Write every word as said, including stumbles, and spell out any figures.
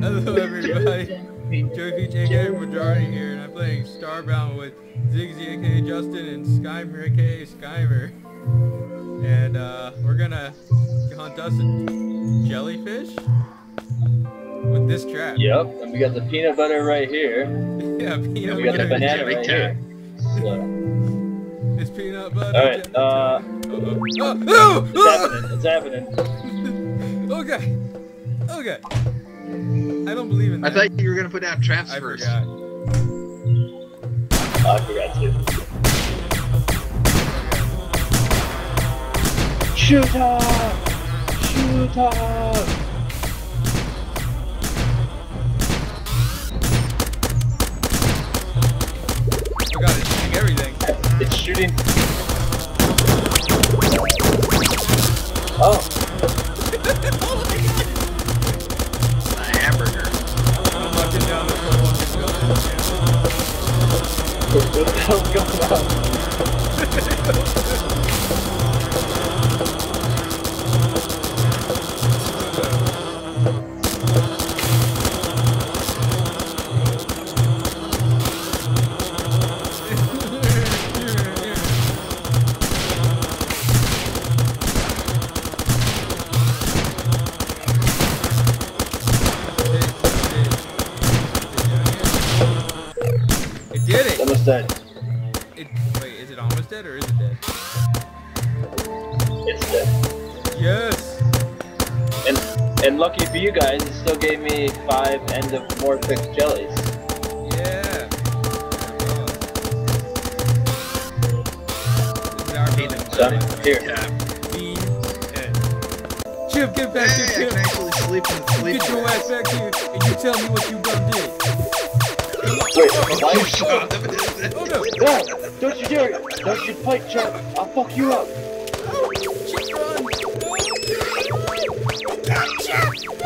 Hello everybody, Joey Peach aka Majority here, and I'm playing Starbound with Ziggy aka Justin and SKYMERR aka SKYMERR. And uh, we're gonna hunt us a jellyfish with this trap. Yep, and we got the peanut butter right here. Yeah, peanut and we butter. got the banana right here. So. It's peanut butter. Alright, uh... Uh-oh. Oh, oh, it's happening, it's happening. Okay. Okay. I don't believe in that. I thought you were gonna put down traps I first. Forgot. Oh, I forgot too. Shoot up! Shoot up! Oh god, it's shooting everything. It's shooting. Oh. Oh my god! A hamburger. I'm knocking down the fucking building. What the hell's going on? Did it? It's almost dead. It, wait, is it almost dead or is it dead? It's dead. Yes! And and lucky for you guys, it still gave me five endomorphic jellies. Yeah! This is our peanut So, here. Yeah. bean. Chip, get back Hey, here, I Chip! can actually sleep in the sleeping Get your bags. ass back here and you tell me what you done did. Wait, Oh, why you you shot them. Oh no! No! Don't you dare! Don't you fight, Chuck! I'll fuck you up! Oh, Chip, run! No!